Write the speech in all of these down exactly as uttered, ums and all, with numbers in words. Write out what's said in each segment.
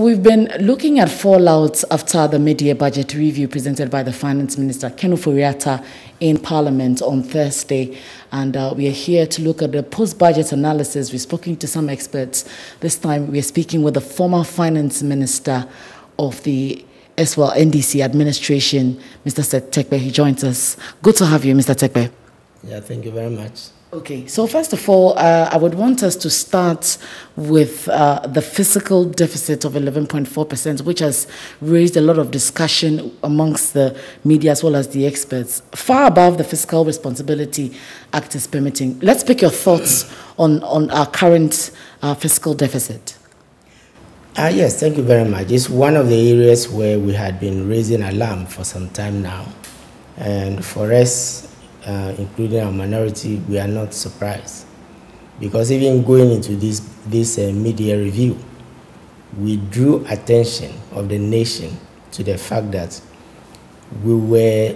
we've been looking at fallouts after the mid-year budget review presented by the Finance Minister, Ken Ofori-Atta, in Parliament on Thursday. And uh, we are here to look at the post-budget analysis. We're speaking to some experts. This time we are speaking with the former Finance Minister of the as well N D C administration, Mister Tekpe. He joins us. Good to have you, Mister Tekpe. Yeah, thank you very much. Okay, so first of all, uh, I would want us to start with uh, the fiscal deficit of eleven point four percent, which has raised a lot of discussion amongst the media as well as the experts, far above the Fiscal Responsibility Act is permitting. Let's pick your thoughts on, on our current uh, fiscal deficit. Uh, yes, thank you very much. It's one of the areas where we had been raising alarm for some time now. And for us, Uh, including our minority, we are not surprised, because even going into this this uh, mid-year review, we drew attention of the nation to the fact that we were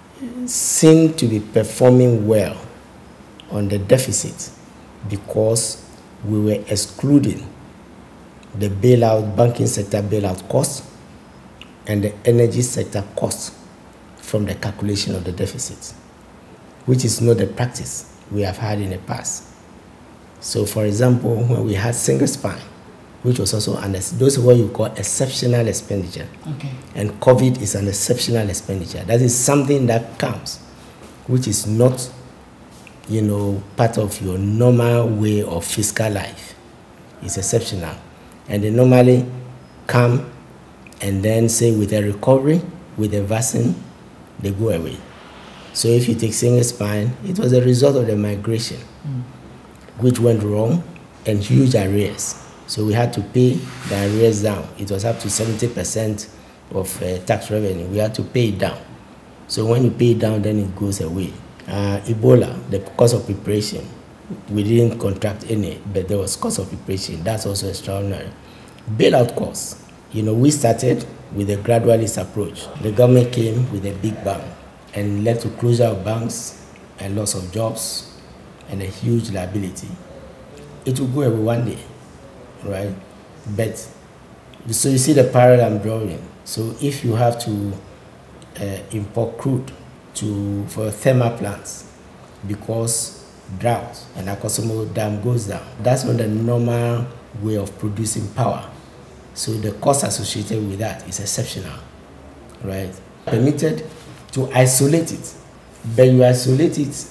seen to be performing well on the deficit because we were excluding the bailout, banking sector bailout costs and the energy sector costs from the calculation of the deficit, which is not the practice we have had in the past. So, for example, when we had single spine, which was also an, those are what you call exceptional expenditure. Okay. And COVID is an exceptional expenditure. That is something that comes, which is not, you know, part of your normal way of fiscal life. It's exceptional. And they normally come and then say with a recovery, with a vaccine, they go away. So if you take single spine, it was a result of the migration, mm. which went wrong, and huge arrears. So we had to pay the arrears down. It was up to seventy percent of uh, tax revenue. We had to pay it down. So when you pay it down, then it goes away. Uh, Ebola, the cost of preparation, we didn't contract any, but there was cost of preparation. That's also extraordinary. Bailout costs. You know, we started with a gradualist approach. The government came with a big bang and led to closure of banks and loss of jobs and a huge liability. It will go away one day, right? But, so you see the parallel I'm drawing. So if you have to uh, import crude to, for thermal plants because drought and Akosombo Dam goes down, that's not the normal way of producing power. So the cost associated with that is exceptional, right? Permitted to isolate it, but you isolate it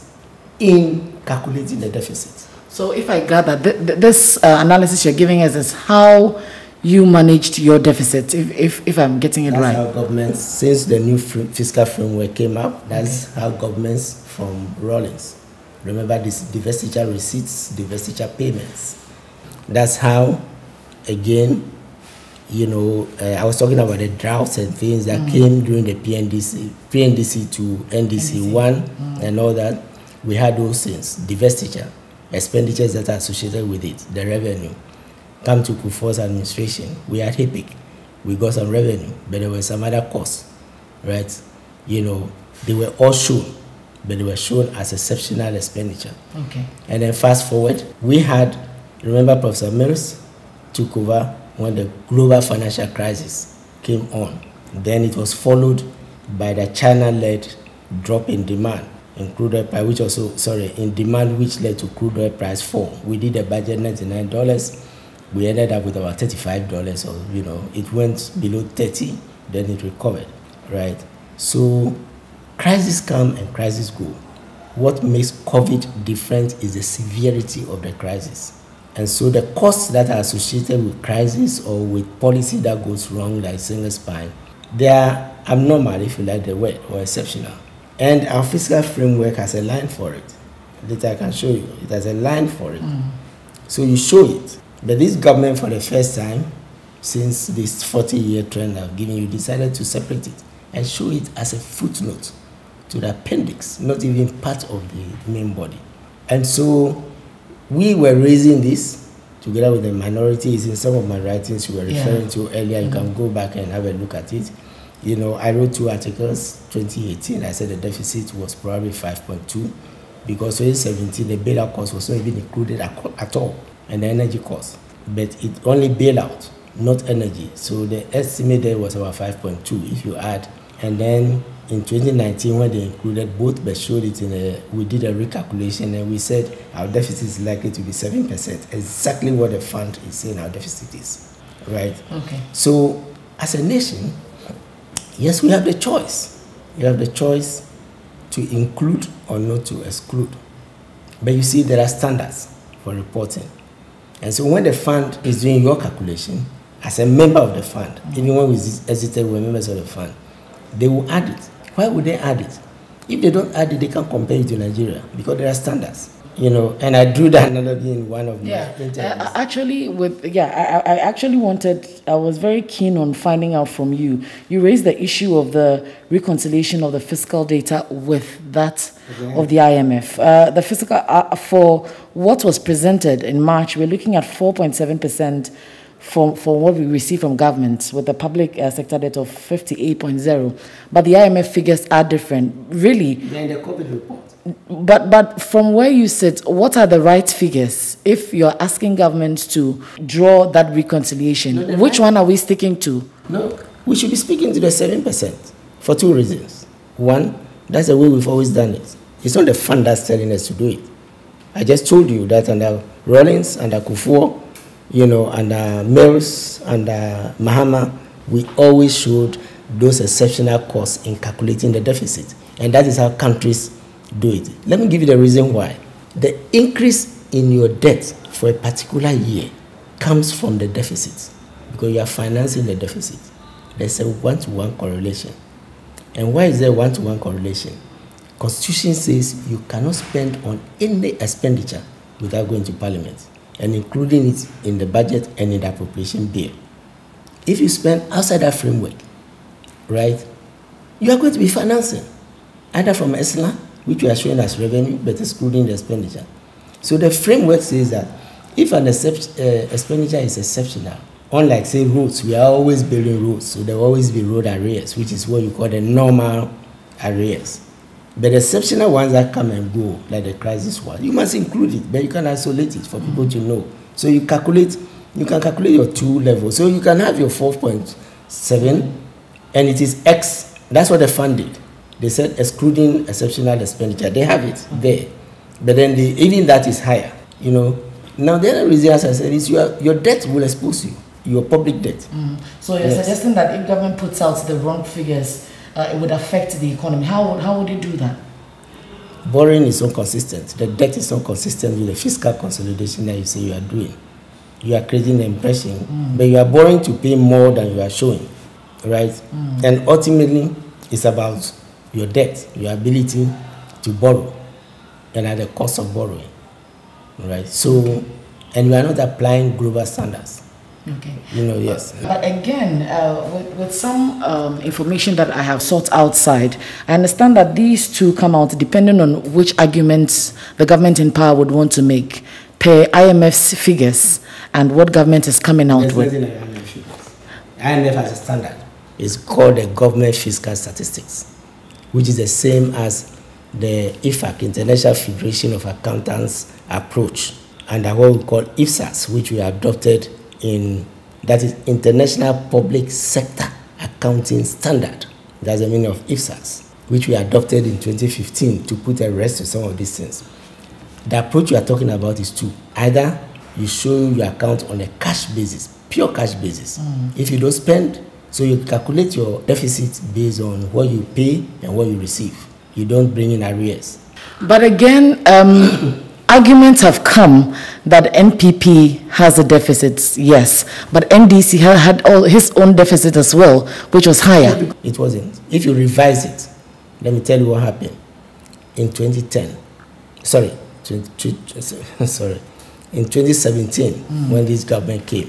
in calculating the deficit. So if I gather, th th this uh, analysis you're giving us is how you managed your deficit, if, if, if I'm getting it that's right. How governments, since the new fiscal framework came up, that's okay. How governments from Rawlings, remember this divestiture receipts, divestiture payments. That's how, again, you know, uh, I was talking about the droughts and things that mm. came during the P N D C, P N D C to N D C one mm. and all that. We had those things, divestiture, expenditures that are associated with it, the revenue. Come to Kufuor's administration, we had HIPIC, we got some revenue, but there were some other costs, right? You know, they were all shown, but they were shown as exceptional expenditure. Okay. And then fast forward, we had, remember Professor Mills took over when the global financial crisis came on. Then it was followed by the China-led drop in demand in crude oil price, which also, sorry, in demand, which led to crude oil price fall. We did a budget ninety-nine dollars. We ended up with about thirty-five dollars, or, you know, it went below thirty, then it recovered, right? So crises come and crises go. What makes COVID different is the severity of the crisis. And so the costs that are associated with crisis or with policy that goes wrong, like single spine, they are abnormal, if you like the word, or exceptional. And our fiscal framework has a line for it. Later I can show you. It has a line for it. Mm. So you show it. But this government, for the first time, since this forty-year trend I've given you, decided to separate it and show it as a footnote to the appendix, not even part of the main body. And so we were raising this together with the minorities. In some of my writings you were referring yeah. to earlier, you mm-hmm. can go back and have a look at it. You know, I wrote two articles, twenty eighteen, I said the deficit was probably five point two, because twenty seventeen, the bailout cost was not even included at all, and the energy cost. But it only bailout not energy. So the estimate there was about five point two if you add. And then in twenty nineteen, when they included both, but showed it in a, we did a recalculation and we said our deficit is likely to be seven percent. Exactly what the fund is saying our deficit is, right? Okay. So as a nation, yes, we have the choice. You have the choice to include or not to exclude. But you see, there are standards for reporting. And so when the fund is doing your calculation, as a member of the fund, mm-hmm. even when we exited, we were members of the fund, they will add it. Why would they add it? If they don't add it, they can't compare it to Nigeria because there are standards. You know, and I drew that analogy in one of yeah. my interviews. Uh, actually, with yeah, I, I actually wanted. I was very keen on finding out from you. You raised the issue of the reconciliation of the fiscal data with that okay. of the I M F. Uh, the fiscal uh, for what was presented in March, we're looking at four point seven percent. For, for what we receive from government, with the public uh, sector debt of fifty-eight point zero. But the I M F figures are different. Really? They're in the COVID report. But, but from where you sit, what are the right figures if you're asking government to draw that reconciliation? No, Which right. one are we sticking to? No, we should be speaking to the seven percent for two reasons. One, that's the way we've always done it. It's not the fund that's telling us to do it. I just told you that under Rawlings, under Kufuor, you know, under Mills, under Mahama, we always showed those exceptional costs in calculating the deficit. And that is how countries do it. Let me give you the reason why. The increase in your debt for a particular year comes from the deficit because you are financing the deficit. There's a one-to-one correlation. And why is there one-to-one correlation? Constitution says you cannot spend on any expenditure without going to Parliament and including it in the budget and in the appropriation bill. If you spend outside that framework, right, you are going to be financing, either from ESLA, which we are showing as revenue, but excluding the expenditure. So the framework says that if an except, uh, expenditure is exceptional, unlike, say, roads, we are always building roads, so there will always be road arrears, which is what you call the normal arrears. But the exceptional ones that come and go, like the crisis one, you must include it, but you can isolate it for people to know. So you calculate, you can calculate your two levels. So you can have your four point seven, and it is X. That's what the fund did. They said excluding exceptional expenditure. They have it there. But then the, even that is higher, you know. Now the other reason, as I said, is your, your debt will expose you, your public debt. Mm. So you're yes. suggesting that if government puts out the wrong figures, Uh, it would affect the economy. How would, how would you do that? Borrowing is inconsistent. The debt is inconsistent with the fiscal consolidation that you say you are doing. You are creating the impression, mm. but you are borrowing to pay more than you are showing, right? Mm. And ultimately, it's about your debt, your ability to borrow, and at the cost of borrowing, right? So, and you are not applying global standards. Okay. You know, yes. But again, uh, with, with some um, information that I have sought outside, I understand that these two come out depending on which arguments the government in power would want to make per I M F's figures and what government is coming out There's with. I M F figures. I M F has a standard. It's called the Government Fiscal Statistics, which is the same as the I F A C, International Federation of Accountants approach, and what we call I F S A S, which we adopted in, that is International Public Sector Accounting Standard. That's the meaning of I F S A S, which we adopted in twenty fifteen to put a rest to some of these things. The approach we are talking about is two. Either you show your account on a cash basis, pure cash basis. Mm. If you don't spend, so you calculate your deficit based on what you pay and what you receive. You don't bring in arrears. But again, um, arguments have come that N P P has a deficit, yes, but N D C had all his own deficit as well, which was higher. It wasn't. If you revise it, let me tell you what happened. In twenty ten, sorry, twenty, sorry, in twenty seventeen, mm. when this government came,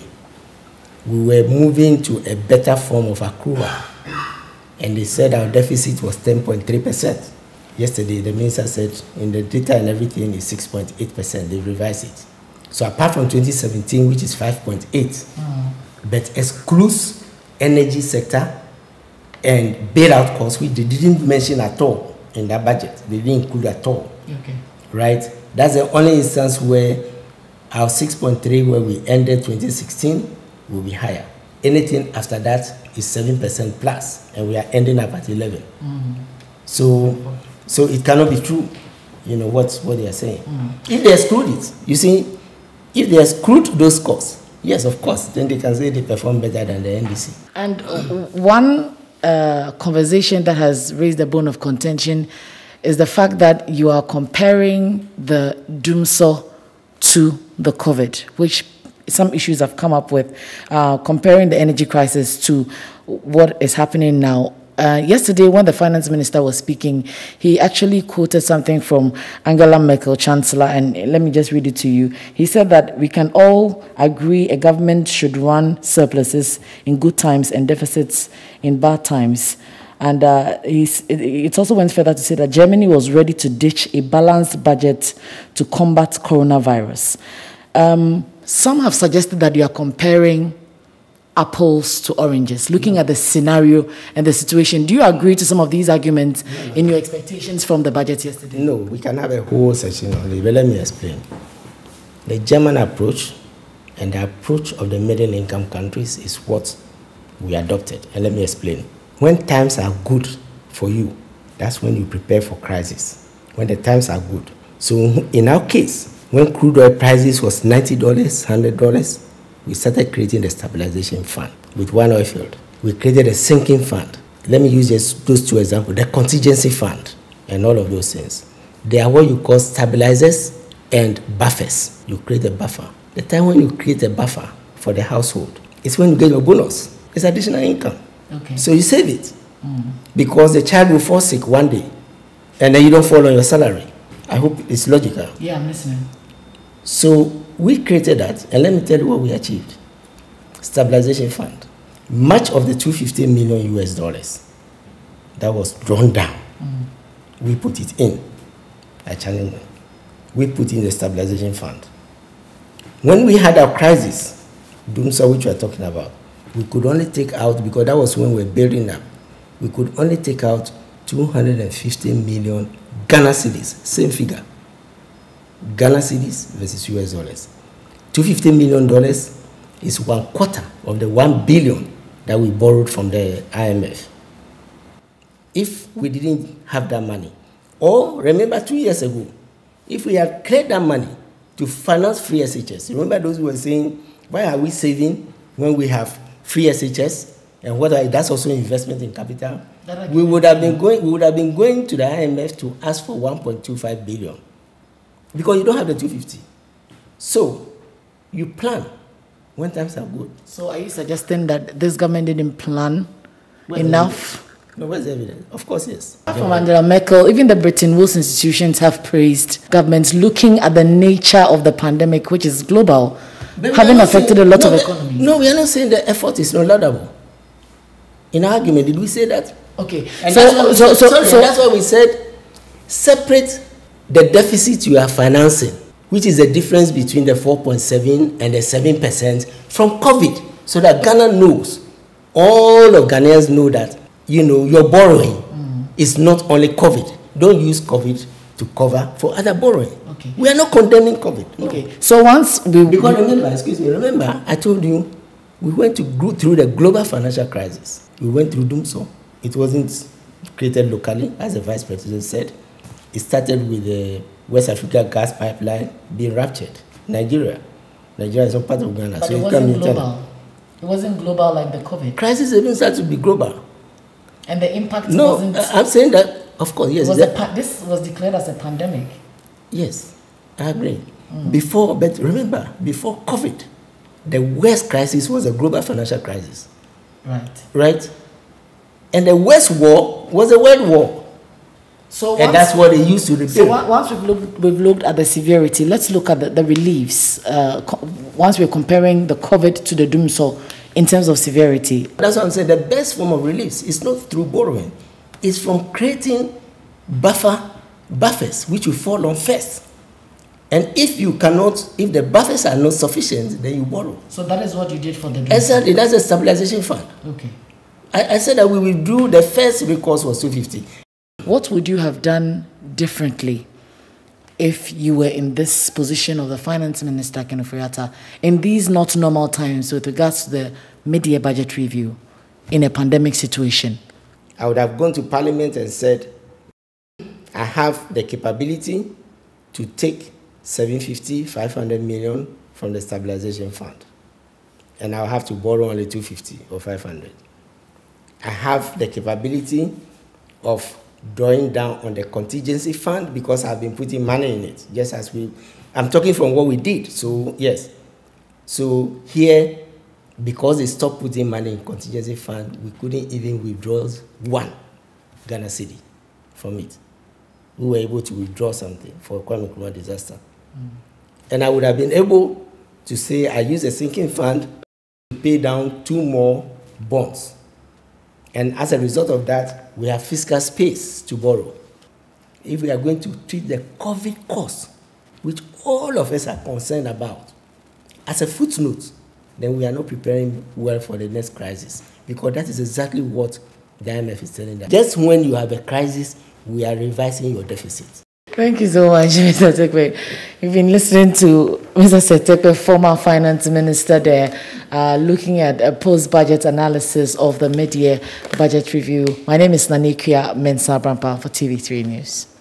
we were moving to a better form of accrual, and they said our deficit was ten point three percent. Yesterday, the minister said in the data and everything is six point eight percent. They revised it. So apart from twenty seventeen, which is five point eight, mm. but excludes energy sector and bailout costs, which they didn't mention at all in that budget. They didn't include at all. Okay. Right? That's the only instance where our six point three, where we ended twenty sixteen, will be higher. Anything after that is seven percent plus, and we are ending up at eleven. Mm. So, so it cannot be true, you know, what, what they are saying. Mm. If they exclude it, you see, if they exclude those scores, yes, of course, then they can say they perform better than the N D C. And uh, one uh, conversation that has raised a bone of contention is the fact that you are comparing the DUMSO to the COVID, which some issues have come up with, uh, comparing the energy crisis to what is happening now. Uh, yesterday, when the finance minister was speaking, he actually quoted something from Angela Merkel, Chancellor, and let me just read it to you. He said that we can all agree a government should run surpluses in good times and deficits in bad times. And uh, he's, it, it also went further to say that Germany was ready to ditch a balanced budget to combat coronavirus. Um, some have suggested that you are comparing apples to oranges, looking at the scenario and the situation. Do you agree to some of these arguments no, no. in your expectations from the budget yesterday? No, we can have a whole session on it, but let me explain. The German approach and the approach of the middle income countries is what we adopted. And let me explain. When times are good for you, that's when you prepare for crisis, when the times are good. So in our case, when crude oil prices was ninety dollars, one hundred dollars, we started creating the stabilization fund with one oil field. We created a sinking fund. Let me use just those two examples, the contingency fund and all of those things. They are what you call stabilizers and buffers. You create a buffer. The time when you create a buffer for the household, it's when you get your bonus. It's additional income. Okay. So you save it. Mm. Because the child will fall sick one day and then you don't fall on your salary. I hope it's logical. Yeah, I'm listening. So we created that, and let me tell you what we achieved. Stabilization fund. Much of the two hundred fifty million U S dollars that was drawn down, mm. we put it in. I challenge them. We put in the stabilization fund. When we had our crisis, DUMSO, which we are talking about, we could only take out, because that was when we were building up, we could only take out two hundred fifty million Ghana cedis, same figure. Ghana cedis versus U S dollars. two hundred fifty million dollars is one quarter of the one billion that we borrowed from the I M F. If we didn't have that money, or remember two years ago, if we had cleared that money to finance free S H S, remember those who were saying, why are we saving when we have free S H S? And what are, that's also investment in capital. We would have been going, we would have been going to the I M F to ask for one point two five billion. Because you don't have the two hundred fifty. So, you plan when times are good. So, are you suggesting that this government didn't plan where's enough? No, where's the evidence? Of course, yes. From Angela Merkel, even the Bretton Woods institutions have praised governments looking at the nature of the pandemic, which is global, but having affected saying, a lot no, of economies. No, we are not saying the effort is not laudable. In our argument, did we say that? Okay. And so, that's, why so, said, so, sorry, so that's why we said separate the deficit you are financing, which is the difference between the four point seven and the seven percent from COVID, so that Ghana knows, all of Ghanaians know that, you know, your borrowing mm. is not only COVID. Don't use COVID to cover for other borrowing. Okay. We are not condemning COVID. No. Okay. So once we... Because remember, excuse me, remember, I told you, we went to go through the global financial crisis. We went through DUMSO. It wasn't created locally, as the Vice President said. It started with the West Africa gas pipeline being ruptured. Nigeria. Nigeria is not part of Ghana. But so it wasn't global. It wasn't global like the COVID. Crisis even started to be global. And the impact no, wasn't... No, I'm saying that, of course, yes. Was that, a, this was declared as a pandemic. Yes, I agree. Mm. Before, but remember, before COVID, the worst crisis was a global financial crisis. Right. Right? And the worst war was a world war. So and once, that's what they used to repeat. So once we've looked, we've looked at the severity, let's look at the, the reliefs. Uh, once we're comparing the COVID to the DUMSO in terms of severity. That's what I'm saying. The best form of reliefs is not through borrowing. It's from creating buffer buffers, which will fall on first. And if you cannot, if the buffers are not sufficient, then you borrow. So that is what you did for the DUMSO? Exactly. That's a stabilization fund. Okay. I, I said that we withdrew, the first recourse was two hundred fifty. What would you have done differently if you were in this position of the finance minister, Ken Ofori-Atta, in these not normal times with regards to the mid-year budget review in a pandemic situation? I would have gone to Parliament and said, I have the capability to take seven fifty, five hundred million from the stabilization fund. And I'll have to borrow only two fifty or five hundred. I have the capability of drawing down on the contingency fund because I've been putting money in it, just as we, I'm talking from what we did, so yes. So here, because they stopped putting money in contingency fund, we couldn't even withdraw one Ghana cedi from it. We were able to withdraw something for Kwame Nkrumah disaster. Mm. And I would have been able to say I use a sinking fund to pay down two more bonds. And as a result of that, we have fiscal space to borrow. If we are going to treat the COVID cost, which all of us are concerned about, as a footnote, then we are not preparing well for the next crisis, because that is exactly what the I M F is telling us. Just when you have a crisis, we are revising your deficit. Thank you so much, Mister Tekpe. You've been listening to Mister Tekpe, former finance minister there, uh, looking at a post-budget analysis of the mid-year budget review. My name is Nanikia Mensah Brampa for T V three News.